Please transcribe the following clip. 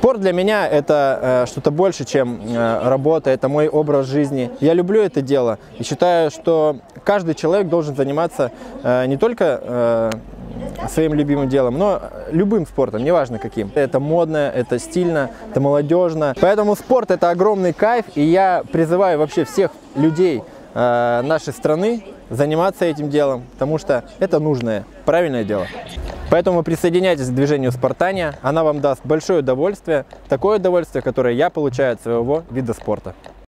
Спорт для меня это что-то больше, чем работа, это мой образ жизни. Я люблю это дело и считаю, что каждый человек должен заниматься не только своим любимым делом, но любым спортом, неважно каким. Это модно, это стильно, это молодежно. Поэтому спорт — это огромный кайф, и я призываю вообще всех людей нашей страны заниматься этим делом, потому что это нужное, правильное дело. Поэтому присоединяйтесь к движению Спартания, она вам даст большое удовольствие, такое удовольствие, которое я получаю от своего вида спорта.